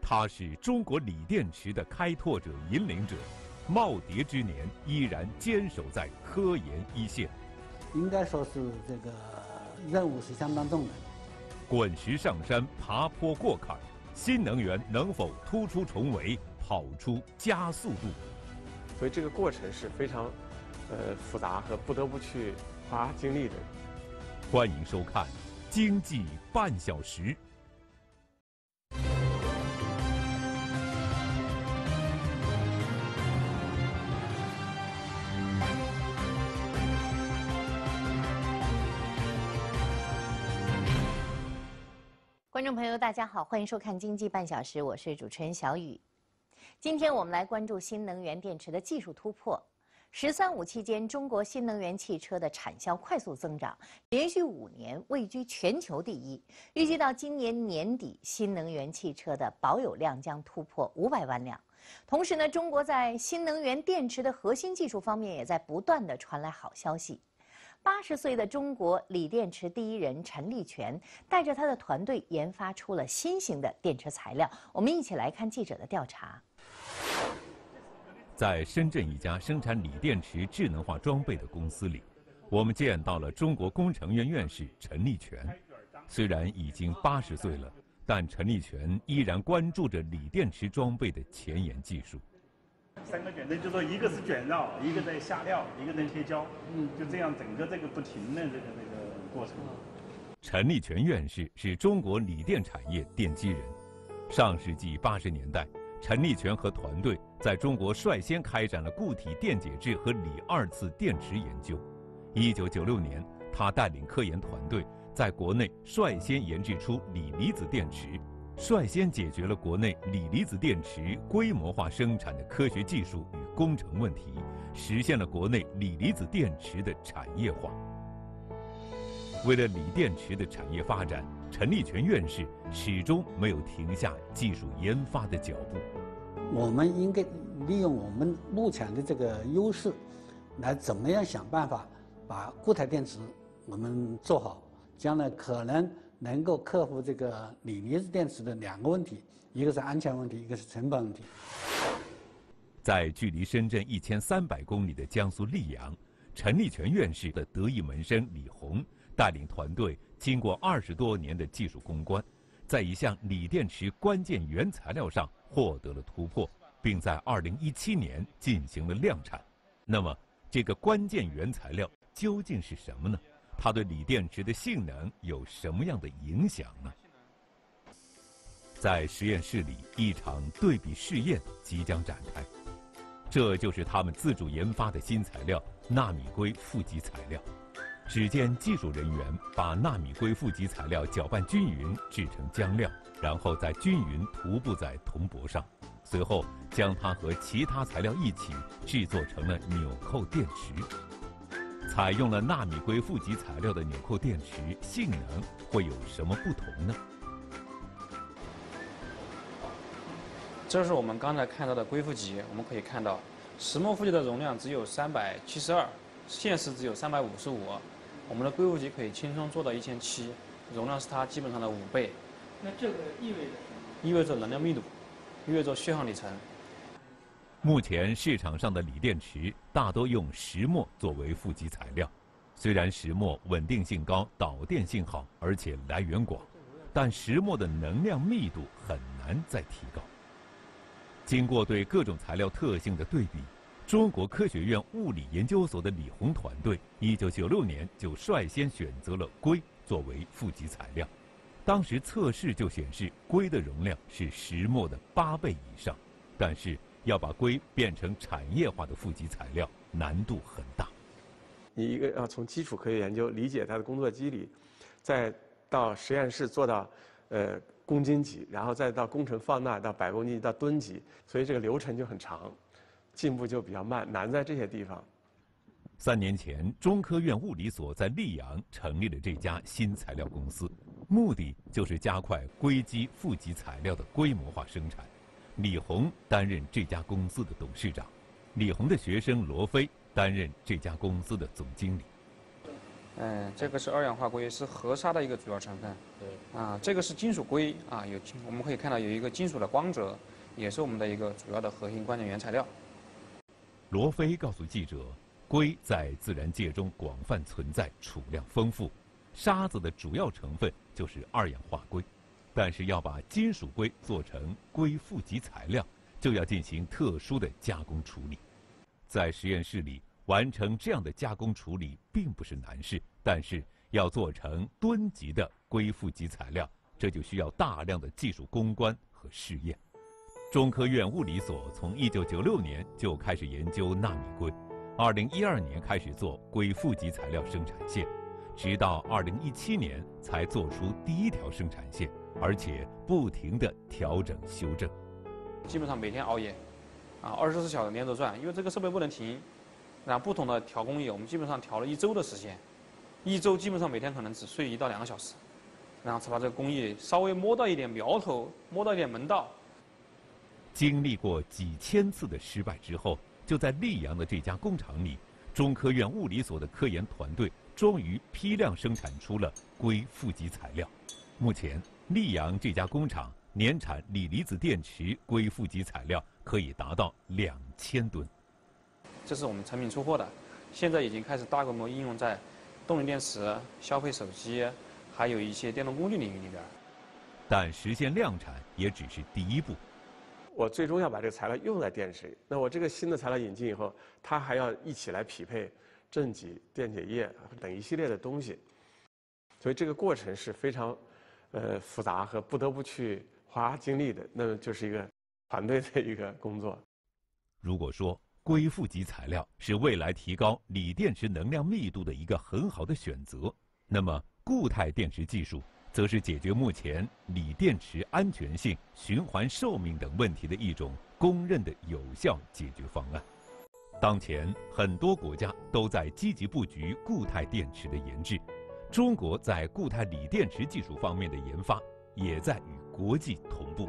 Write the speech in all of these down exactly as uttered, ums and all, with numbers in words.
他是中国锂电池的开拓者、引领者，耄耋之年依然坚守在科研一线。 应该说是这个任务是相当重的。 滚石上山，爬坡过坎，新能源能否突出重围，跑出加速度？ 所以这个过程是非常，呃复杂和不得不去花精力的。 欢迎收看《经济半小时》。 观众朋友，大家好，欢迎收看《经济半小时》，我是主持人小雨。今天我们来关注新能源电池的技术突破。“十三五”期间，中国新能源汽车的产销快速增长，连续五年位居全球第一。预计到今年年底，新能源汽车的保有量将突破五百万辆。同时呢，中国在新能源电池的核心技术方面也在不断地传来好消息。八十岁的中国锂电池第一人陈立全带着他的团队研发出了新型的电池材料。我们一起来看记者的调查。 在深圳一家生产锂电池智能化装备的公司里，我们见到了中国工程院院士陈立全。虽然已经八十岁了，但陈立全依然关注着锂电池装备的前沿技术。 三个卷针就说一个是卷绕，一个在下料，一个在贴胶，嗯，就这样整个这个不停的这个这个过程。 陈立全院士是中国锂电产业奠基人。上世纪八十年代，陈立全和团队在中国率先开展了固体电解质和锂二次电池研究。一九九六年，他带领科研团队在国内率先研制出锂离子电池。率先解决了国内锂离子电池规模化生产的科学技术与工程问题，实现了国内锂离子电池的产业化。为了锂电池的产业发展，陈立全院士始终没有停下技术研发的脚步。 我们应该利用我们目前的这个优势，来怎么样想办法把固态电池我们做好，将来可能能够克服这个锂离子电池的两个问题，一个是安全问题，一个是成本问题。 在距离深圳一千三百公里的江苏溧阳，陈立全院士的得意门生李红带领团队，经过二十多年的技术攻关，在一项锂电池关键原材料上获得了突破，并在二零一七年进行了量产。那么，这个关键原材料究竟是什么呢？它对锂电池的性能有什么样的影响呢？在实验室里，一场对比试验即将展开。这就是他们自主研发的新材料——纳米硅负极材料。只见技术人员把纳米硅负极材料搅拌均匀，制成浆料，然后再均匀涂布在铜箔上，随后将它和其他材料一起制作成了纽扣电池。采用了纳米硅负极材料的纽扣电池性能会有什么不同呢？ 这是我们刚才看到的硅负极，我们可以看到，石墨负极的容量只有三百七十二，现时只有三百五十五，我们的硅负极可以轻松做到一千七，容量是它基本上的五倍。 那这个意味着什么？ 意味着能量密度，意味着续航里程。 目前市场上的锂电池大多用石墨作为负极材料，虽然石墨稳定性高、导电性好，而且来源广，但石墨的能量密度很难再提高。经过对各种材料特性的对比，中国科学院物理研究所的李红团队一九九六年就率先选择了硅作为负极材料。当时测试就显示硅的容量是石墨的八倍以上，但是要把硅变成产业化的负极材料，难度很大。 你一个要从基础科学研究理解它的工作机理，再到实验室做到呃公斤级，然后再到工程放大到百公斤到吨级，所以这个流程就很长，进步就比较慢，难在这些地方。 三年前，中科院物理所在溧阳成立了这家新材料公司，目的就是加快硅基负极材料的规模化生产。李红担任这家公司的董事长，李红的学生罗飞担任这家公司的总经理。 嗯，这个是二氧化硅，是河沙的一个主要成分。对。啊，这个是金属硅啊，有我们可以看到有一个金属的光泽，也是我们的一个主要的核心关键原材料。 罗飞告诉记者，硅在自然界中广泛存在，储量丰富。沙子的主要成分就是二氧化硅，但是要把金属硅做成硅负极材料，就要进行特殊的加工处理。在实验室里完成这样的加工处理并不是难事，但是要做成吨级的硅负极材料，这就需要大量的技术攻关和试验。中科院物理所从一九九六年就开始研究纳米硅，二零一二年开始做硅负极材料生产线，直到二零一七年才做出第一条生产线，而且不停地调整修正。 基本上每天熬夜，啊，二十四小时连轴转，因为这个设备不能停。然后不同的调工艺，我们基本上调了一周的时间，一周基本上每天可能只睡一到两个小时，然后才把这个工艺稍微摸到一点苗头，摸到一点门道。 经历过几千次的失败之后，就在溧阳的这家工厂里，中科院物理所的科研团队终于批量生产出了硅负极材料。目前，溧阳这家工厂年产锂离子电池硅负极材料可以达到两千吨。 这是我们成品出货的，现在已经开始大规模应用在动力电池、消费手机，还有一些电动工具领域里边。 但实现量产也只是第一步。 我最终要把这个材料用在电池里，那我这个新的材料引进以后，它还要一起来匹配正极、电解液等一系列的东西，所以这个过程是非常呃复杂和不得不去花精力的，那么就是一个团队的一个工作。 如果说硅负极材料是未来提高锂电池能量密度的一个很好的选择，那么固态电池技术则是解决目前锂电池安全性、循环寿命等问题的一种公认的有效解决方案。当前很多国家都在积极布局固态电池的研制，中国在固态锂电池技术方面的研发也在与国际同步。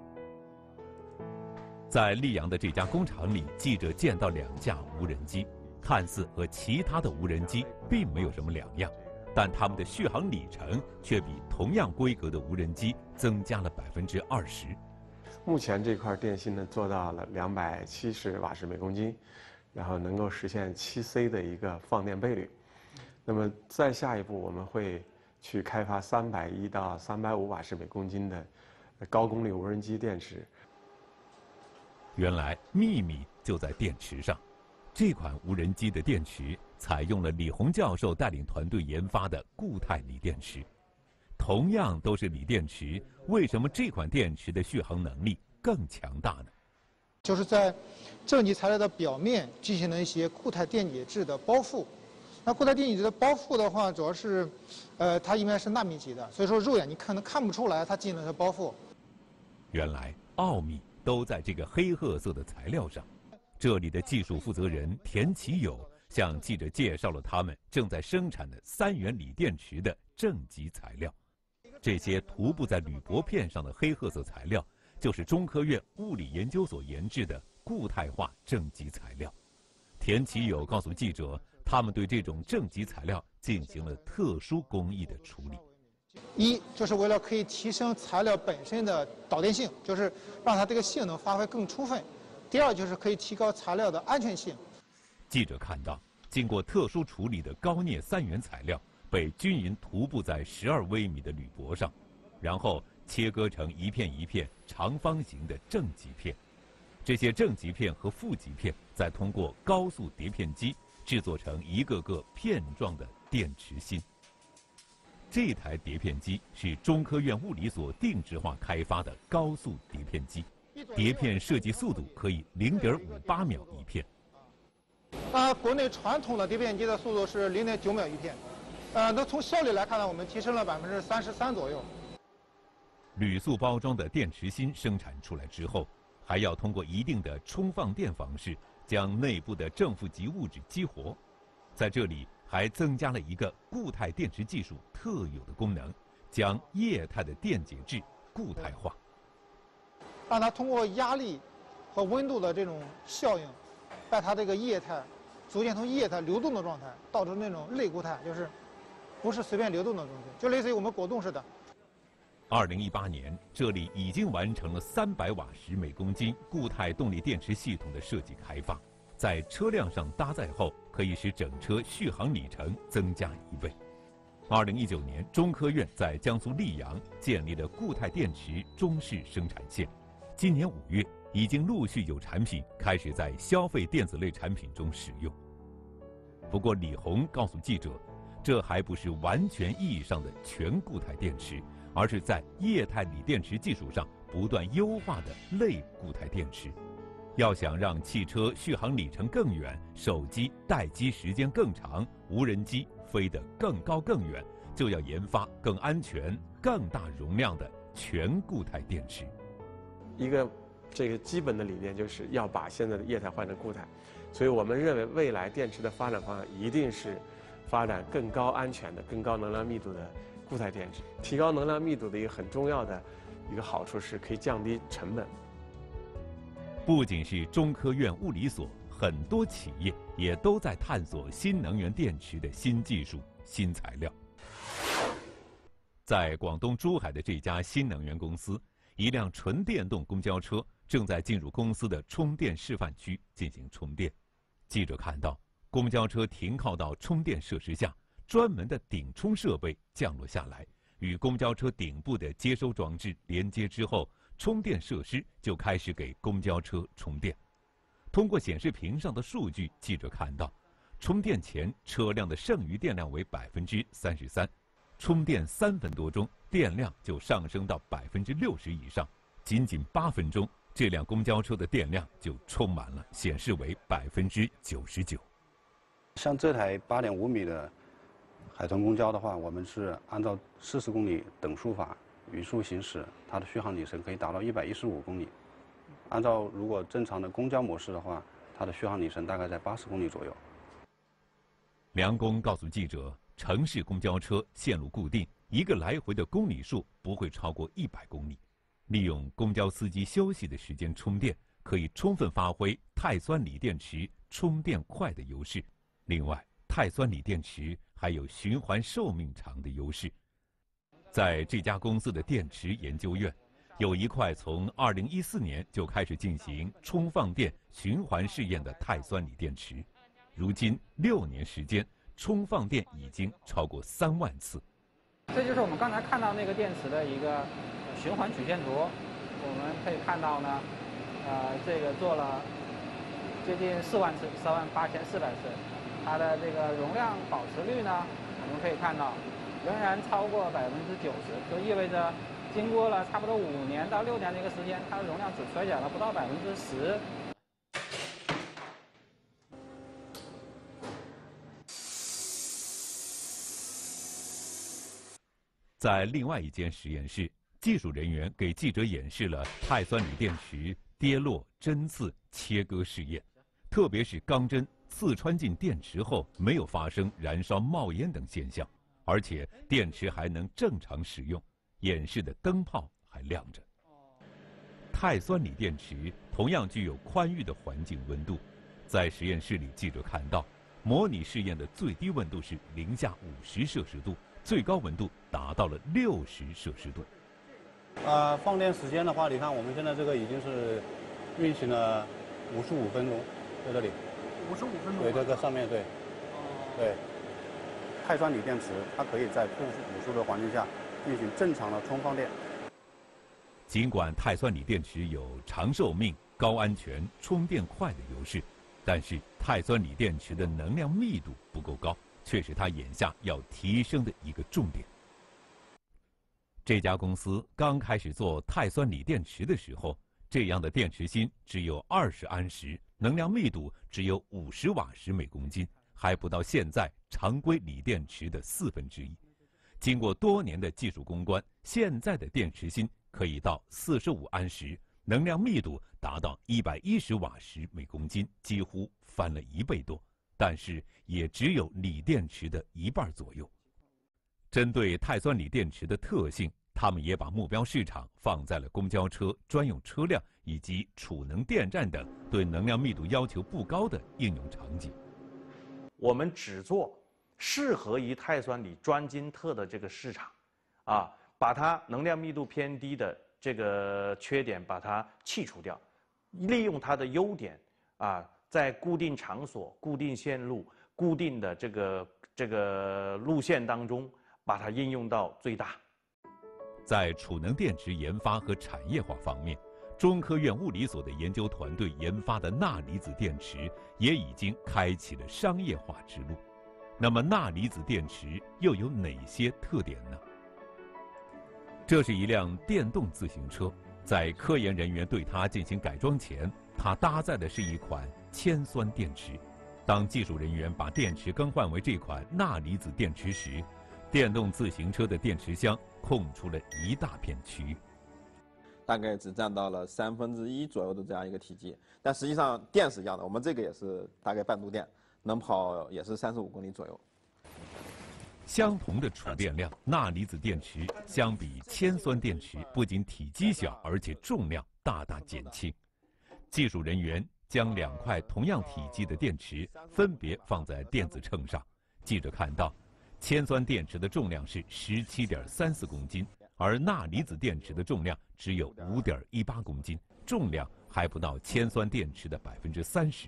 在溧阳的这家工厂里，记者见到两架无人机，看似和其他的无人机并没有什么两样，但它们的续航里程却比同样规格的无人机增加了百分之二十。 目前这块电芯呢做到了两百七十瓦时每公斤，然后能够实现七 C 的一个放电倍率。那么再下一步，我们会去开发三百一到三百五瓦时每公斤的高功率无人机电池。 原来秘密就在电池上，这款无人机的电池采用了李洪教授带领团队研发的固态锂电池。同样都是锂电池，为什么这款电池的续航能力更强大呢？ 就是在正极材料的表面进行了一些固态电解质的包覆。那固态电解质的包覆的话，主要是，呃，它因为是纳米级的，所以说肉眼你可能看不出来它进行了包覆。 原来奥秘都在这个黑褐色的材料上。这里的技术负责人田启友向记者介绍了他们正在生产的三元锂电池的正极材料。这些涂布在铝箔片上的黑褐色材料，就是中科院物理研究所研制的固态化正极材料。田启友告诉记者，他们对这种正极材料进行了特殊工艺的处理。 一就是为了可以提升材料本身的导电性，就是让它这个性能发挥更充分。第二就是可以提高材料的安全性。 记者看到，经过特殊处理的高镍三元材料被均匀涂布在十二微米的铝箔上，然后切割成一片一片长方形的正极片。这些正极片和负极片再通过高速叠片机制作成一个个片状的电池芯。这台叠片机是中科院物理所定制化开发的高速叠片机，叠片设计速度可以零点五八秒一片。 啊，国内传统的叠片机的速度是零点九秒一片，呃，那从效率来看呢，我们提升了百分之三十三左右。 铝塑包装的电池芯生产出来之后，还要通过一定的充放电方式将内部的正负极物质激活，在这里还增加了一个固态电池技术特有的功能，将液态的电解质固态化， 让它通过压力和温度的这种效应，把它这个液态逐渐从液态流动的状态到成那种类固态，就是不是随便流动的东西，就类似于我们果冻似的。 二零一八年，这里已经完成了三百瓦时每公斤固态动力电池系统的设计开发，在车辆上搭载后，可以使整车续航里程增加一倍。二零一九年，中科院在江苏溧阳建立了固态电池中试生产线，今年五月已经陆续有产品开始在消费电子类产品中使用。不过，李红告诉记者，这还不是完全意义上的全固态电池，而是在液态锂电池技术上不断优化的类固态电池。要想让汽车续航里程更远，手机待机时间更长，无人机飞得更高更远，就要研发更安全、更大容量的全固态电池。 一个这个基本的理念就是要把现在的液态换成固态，所以我们认为未来电池的发展方向一定是发展更高安全的、更高能量密度的固态电池。提高能量密度的一个很重要的一个好处是可以降低成本。 不仅是中科院物理所，很多企业也都在探索新能源电池的新技术、新材料。在广东珠海的这家新能源公司，一辆纯电动公交车正在进入公司的充电示范区进行充电。记者看到，公交车停靠到充电设施下，专门的顶充设备降落下来，与公交车顶部的接收装置连接之后，充电设施就开始给公交车充电。通过显示屏上的数据，记者看到，充电前车辆的剩余电量为百分之三十三，充电三分多钟，电量就上升到百分之六十以上，仅仅八分钟，这辆公交车的电量就充满了，显示为百分之九十九。 像这台八点五米的海豚公交的话，我们是按照四十公里等速法匀速行驶，它的续航里程可以达到一百一十五公里。按照如果正常的公交模式的话，它的续航里程大概在八十公里左右。 梁工告诉记者，城市公交车线路固定，一个来回的公里数不会超过一百公里。利用公交司机休息的时间充电，可以充分发挥碳酸锂电池充电快的优势。另外，碳酸锂电池还有循环寿命长的优势。在这家公司的电池研究院，有一块从二零一四年就开始进行充放电循环试验的碳酸锂电池，如今六年时间，充放电已经超过三万次。 这就是我们刚才看到那个电池的一个循环曲线图。我们可以看到呢，呃，这个做了接近四万次，三万八千四百次。它的这个容量保持率呢，我们可以看到仍然超过百分之九十，就意味着经过了差不多五年到六年的一个时间，它的容量只衰减了不到百分之十。 在另外一间实验室，技术人员给记者演示了碳酸锂电池跌落、针刺、切割试验，特别是钢针刺穿进电池后没有发生燃烧、冒烟等现象，而且电池还能正常使用，演示的灯泡还亮着。碳酸锂电池同样具有宽裕的环境温度，在实验室里，记者看到，模拟试验的最低温度是零下五十摄氏度，最高温度达到了六十摄氏度。 呃，放电时间的话，你看我们现在这个已经是运行了五十五分钟，在这里。 五十五分钟。 对，这个上面对，对，碳酸锂电池它可以在负五十度的环境下进行正常的充放电。 尽管碳酸锂电池有长寿命、高安全、充电快的优势，但是碳酸锂电池的能量密度不够高，却是它眼下要提升的一个重点。这家公司刚开始做碳酸锂电池的时候，这样的电池芯只有二十安时，能量密度只有五十瓦时每公斤，还不到现在常规锂电池的四分之一。经过多年的技术攻关，现在的电池芯可以到四十五安时，能量密度达到一百一十瓦时每公斤，几乎翻了一倍多，但是也只有锂电池的一半左右。针对碳酸锂电池的特性，他们也把目标市场放在了公交车、专用车辆以及储能电站等对能量密度要求不高的应用场景。 我们只做适合于碳酸锂专精特的这个市场，啊，把它能量密度偏低的这个缺点把它去除掉，利用它的优点啊，在固定场所、固定线路、固定的这个这个路线当中，把它应用到最大。 在储能电池研发和产业化方面，中科院物理所的研究团队研发的钠离子电池也已经开启了商业化之路。那么，钠离子电池又有哪些特点呢？这是一辆电动自行车，在科研人员对它进行改装前，它搭载的是一款铅酸电池。当技术人员把电池更换为这款钠离子电池时，电动自行车的电池箱空出了一大片区域， 大概只占到了三分之一左右的这样一个体积。但实际上电是一样的，我们这个也是大概半度电，能跑也是三十五公里左右。 相同的储电量，钠离子电池相比铅酸电池不仅体积小，而且重量大大减轻。技术人员将两块同样体积的电池分别放在电子秤上，记者看到，铅酸电池的重量是十七点三四公斤，而钠离子电池的重量只有五点一八公斤，重量还不到铅酸电池的百分之三十。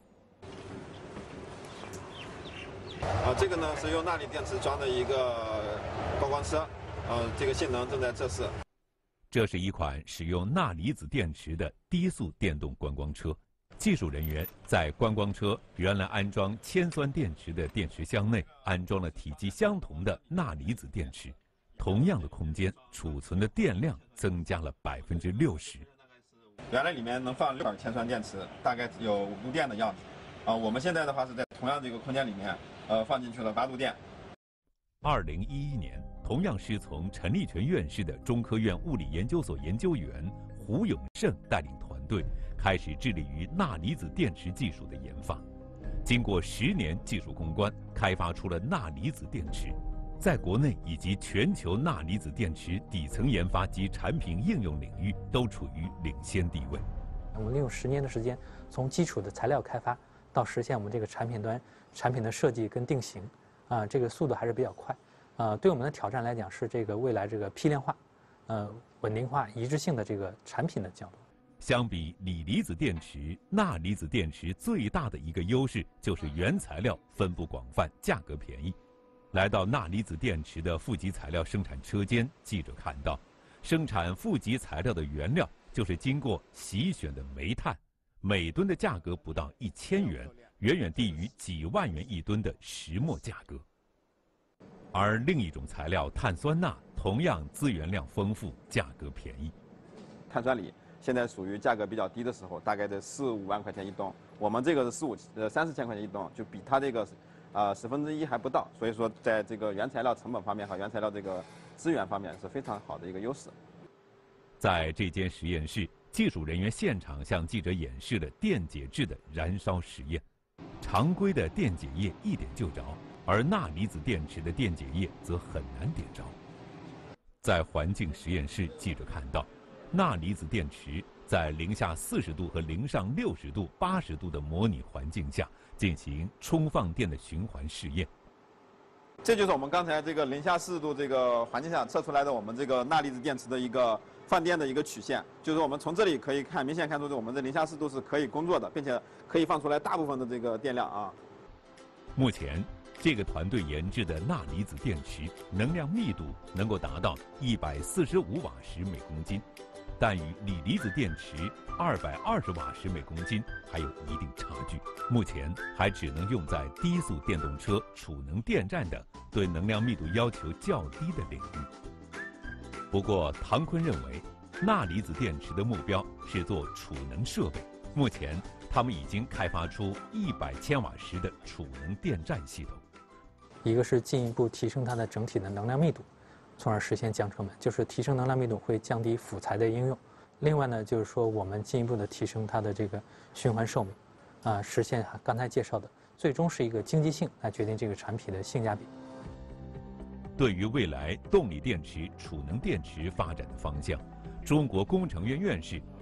啊，这个呢是用钠离电池装的一个观光车，呃，这个性能正在测试。 这是一款使用钠离子电池的低速电动观光车。技术人员在观光车原来安装铅酸电池的电池箱内安装了体积相同的钠离子电池，同样的空间，储存的电量增加了百分之六十。 原来里面能放六块铅酸电池，大概有五度电的样子。啊，我们现在的话是在同样这个空间里面，呃，放进去了八度电。 二零一一年，同样师从陈立全院士的中科院物理研究所研究员胡永胜带领团队，开始致力于钠离子电池技术的研发。经过十年技术攻关，开发出了钠离子电池，在国内以及全球钠离子电池底层研发及产品应用领域都处于领先地位。 我们利用十年的时间，从基础的材料开发到实现我们这个产品端产品的设计跟定型，啊，这个速度还是比较快。呃，对我们的挑战来讲是这个未来这个批量化、呃稳定化、一致性的这个产品的角度。 相比锂离子电池，钠离子电池最大的一个优势就是原材料分布广泛，价格便宜。来到钠离子电池的负极材料生产车间，记者看到，生产负极材料的原料就是经过洗选的煤炭，每吨的价格不到一千元，远远低于几万元一吨的石墨价格。而另一种材料碳酸钠同样资源量丰富，价格便宜。 碳酸锂现在属于价格比较低的时候，大概在四五万块钱一吨，我们这个是四五呃三四千块钱一吨，就比它这个呃十分之一还不到，所以说在这个原材料成本方面和原材料这个资源方面是非常好的一个优势。 在这间实验室，技术人员现场向记者演示了电解质的燃烧实验。常规的电解液一点就着，而钠离子电池的电解液则很难点着。在环境实验室，记者看到，钠离子电池在零下四十度和零上六十度、八十度的模拟环境下进行充放电的循环试验。 这就是我们刚才这个零下四十度这个环境下测出来的我们这个钠离子电池的一个放电的一个曲线，就是我们从这里可以看，明显看出我们的零下四度是可以工作的，并且可以放出来大部分的这个电量啊。 目前，这个团队研制的钠离子电池能量密度能够达到一百四十五瓦时每公斤，但与锂离子电池二百二十瓦时每公斤还有一定差距。目前还只能用在低速电动车、储能电站等对能量密度要求较低的领域。不过，唐坤认为，钠离子电池的目标是做储能设备。目前，他们已经开发出一百千瓦时的储能电站系统。 一个是进一步提升它的整体的能量密度，从而实现降成本，就是提升能量密度会降低辅材的应用。另外呢，就是说我们进一步的提升它的这个循环寿命，啊，实现刚才介绍的，最终是一个经济性来决定这个产品的性价比。 对于未来动力电池、储能电池发展的方向，中国工程院院士、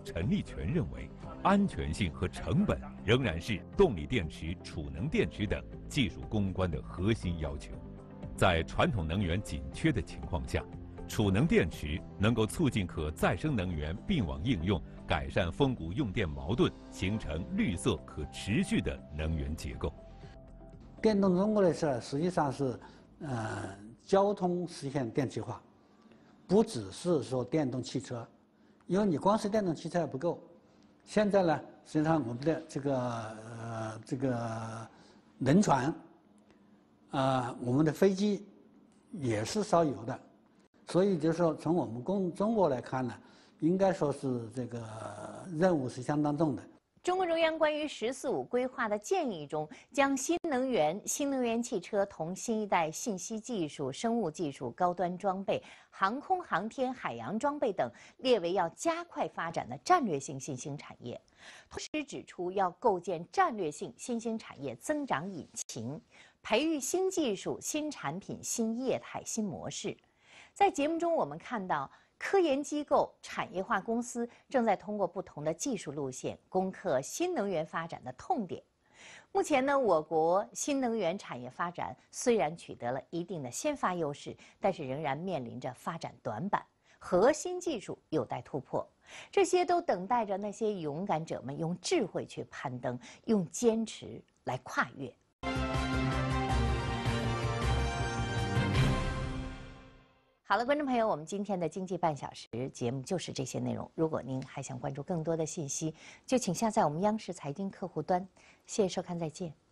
陈立全认为，安全性和成本仍然是动力电池、储能电池等技术攻关的核心要求。在传统能源紧缺的情况下，储能电池能够促进可再生能源并网应用，改善峰谷用电矛盾，形成绿色可持续的能源结构。 电动中国的事儿，实际上是，呃，交通实现电气化，不只是说电动汽车，因为你光是电动汽车还不够。现在呢，实际上我们的这个呃这个轮船，啊、呃，我们的飞机也是烧油的，所以就是说从我们中中国来看呢，应该说是这个任务是相当重的。 中共中央关于“十四五”规划的建议中，将新能源、新能源汽车同新一代信息技术、生物技术、高端装备、航空航天、海洋装备等列为要加快发展的战略性新兴产业。同时指出，要构建战略性新兴产业增长引擎，培育新技术、新产品、新业态、新模式。在节目中，我们看到，科研机构、产业化公司正在通过不同的技术路线攻克新能源发展的痛点。目前呢，我国新能源产业发展虽然取得了一定的先发优势，但是仍然面临着发展短板，核心技术有待突破。这些都等待着那些勇敢者们用智慧去攀登，用坚持来跨越。好了，观众朋友，我们今天的经济半小时节目就是这些内容。如果您还想关注更多的信息，就请下载我们央视财经客户端。谢谢收看，再见。